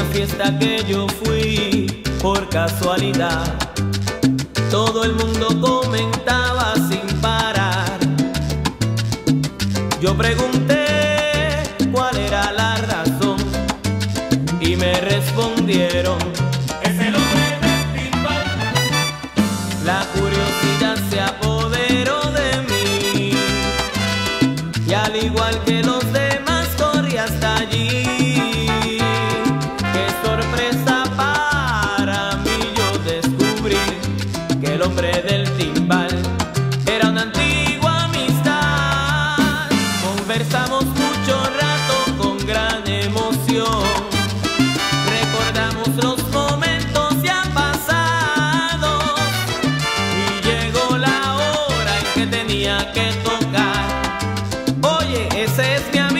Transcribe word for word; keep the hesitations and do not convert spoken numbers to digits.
fiesta que yo fui por casualidad. Todo el mundo comentaba sin parar. Yo pregunté cuál era la razón y me respondieron: es el hombre del timbal. La curiosidad se apoderó de mí y al igual que los demás corrí hasta allí. Qué sorpresa para mí yo descubrí que el hombre del timbal era una antigua amistad. Conversamos mucho rato con gran emoción, recordamos los momentos ya pasados y llegó la hora en que tenía que tocar. Oye, ese es mi amigo.